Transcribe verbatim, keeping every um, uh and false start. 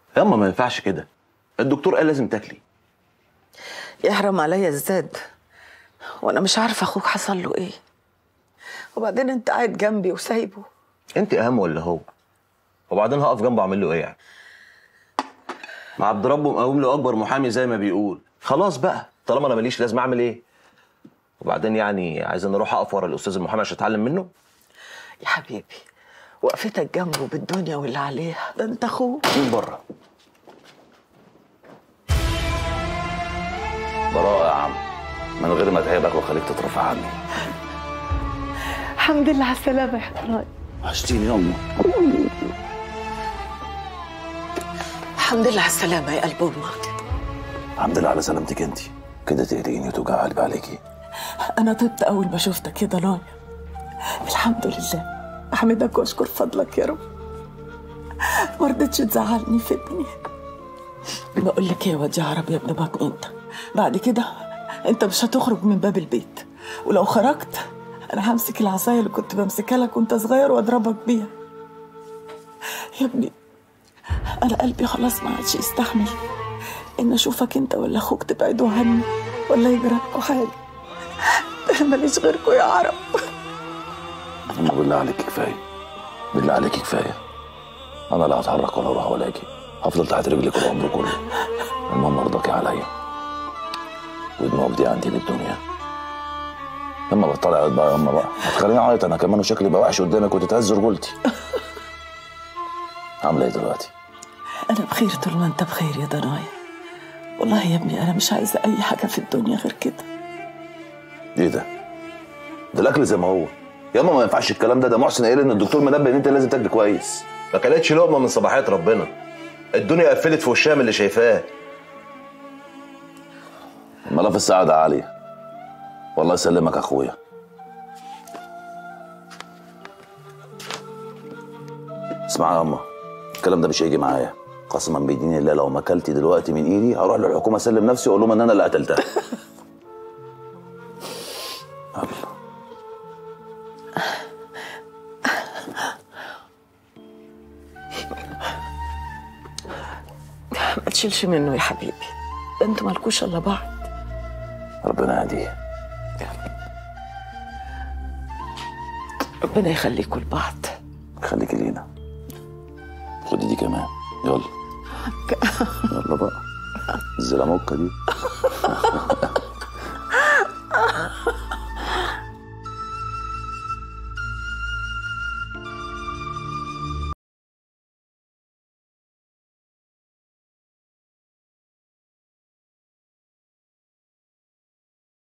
ياما ما ينفعش كده، الدكتور قال لازم تاكلي. يحرم عليا الزاد وانا مش عارفه اخوك حصل له ايه، وبعدين انت قاعد جنبي وسايبه. انت اهم ولا هو؟ وبعدين هقف جنبه اعمل له ايه يعني؟ مع عبد ربه مقوم له اكبر محامي زي ما بيقول، خلاص بقى طالما انا ماليش لازم اعمل ايه؟ وبعدين يعني عايز انا اروح اقف ورا الاستاذ المحامي عشان اتعلم منه؟ يا حبيبي وقفتك جنبه بالدنيا واللي عليها، ده انت اخوه. مين بره؟ براءة يا عم، من غير ما اتعبك واخليك تترفع عني. الحمد لله على السلامة يا حضرتك. وحشتيني يا امي. الحمد لله على السلامة يا قلب امك. الحمد لله على سلامتك انت، كده تقلقيني وتوجع قلبي عليكي. أنا طبت أول ما شفتك كده ضنايا. الحمد لله، أحمدك وأشكر فضلك يا رب. ما رضيتش تزعلني في ابني. بقول لك إيه يا واد يا عربي يا ابن بطني، أنت بعد كده أنت مش هتخرج من باب البيت، ولو خرجت أنا همسك العصاية اللي كنت بمسكها لك وأنت صغير وأضربك بيها. يا ابني أنا قلبي خلاص ما عادش يستحمل إن أشوفك أنت ولا أخوك تبعدوا عني ولا يجرالكوا حاجة. أنا ماليش غيركوا يا عرب. أما بالله عليك كفاية، بالله عليك كفاية. أنا لا هتحرك ولا أروح ولا أجي، هفضل تحت رجلك العمر كله. المهم رضاكي عليا ودموعك دي عندي بالدنيا. لما بطلع عيط بقى يا أما بقى، هتخليني أعيط أنا كمان وشكلي بقى وحش قدامك وتتهز رجولتي. عاملة إيه دلوقتي؟ أنا بخير طول ما أنت بخير يا ضنايا. والله يا ابني أنا مش عايزة أي حاجة في الدنيا غير كده. إيه ده؟ ده الأكل زي ما هو. ياما ما ينفعش الكلام ده، ده محسن قايل إن الدكتور منبه إن أنت لازم تاكل كويس. ما كانتش لقمة من صباحية ربنا. الدنيا قفلت في وشها من اللي شايفاه. الملف السعادة عالية. والله يسلمك يا أخويا. اسمع يا أما، الكلام ده مش هيجي معايا. قسما بدين الله لو ما اكلتي دلوقتي من ايدي هروح للحكومه اسلم نفسي واقول لهم ان انا اللي قتلتها. ما تشيلش منه يا حبيبي، ده انتوا مالكوش الا بعض. ربنا يهديه. ربنا يخليكوا لبعض. يخليكي لينا. خدي دي كمان، يلا. يلا بقى الزلموكه دي.